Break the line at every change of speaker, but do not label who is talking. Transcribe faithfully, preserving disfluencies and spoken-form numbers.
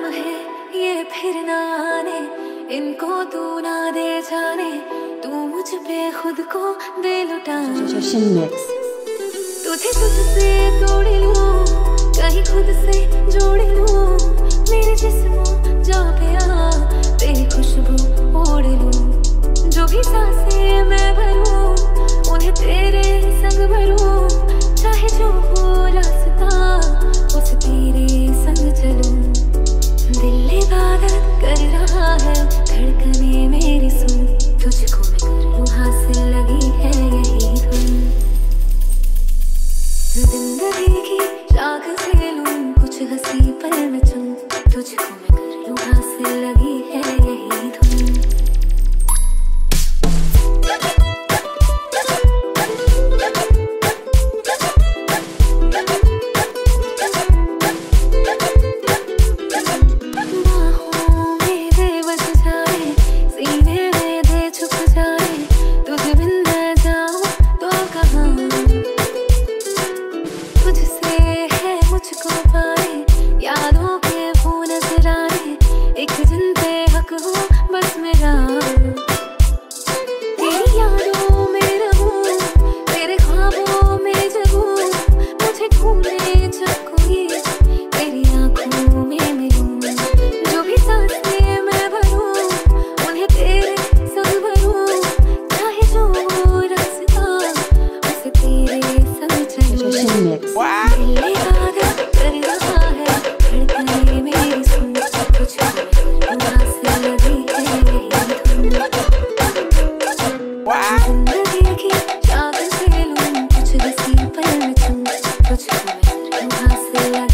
लम्हे ये फिर ना आने, इनको तू ना दे जाने, तू मुझ पे खुद को दे लुटाने। तुझे तुझसे तोड़ लूं, कहीं खुद से जोड़ लूं, मेरे जिस्मों जा पे आ तेरी खुशबू ओढ़ लूं। जो भी सांसें मैं भरूं उन्हें तेरे संग भरूं, चाहे जो हो रास्ता उस तेरे संग चलूं। दिल इबादत कर रहा है, धड़कने मेरी सुन, तुझको मैं कर लूं हासिल, लगी है यही धुन। जिंदगी की चाक से लूं कुछ हंसी पल में चुन, तुझको मैं कर लूं हासिल, लगी है यही धुन। यादों के वो नजर आए, एक दिन पे हक हो बस मेरा। तेरी यादों में रहूं, तेरे ख्वाबों में जगूं, मुझे ढूंढे जब कोई तेरी आंखों में मिलूं। जो भी सांसें मैं भरूं उन्हें तेरे संग भरूं, चाहे जो हो रास्ता उसे तेरे संग चलूं। दिल इबादत कर रहा है, धड़कने मेरी सुन, तुझको मैं हासिल, लगी है यही धुन। जिंदगी की चाक से लूं कुछ हंसी पल में चुन, तुझको मैं हासिल, लगी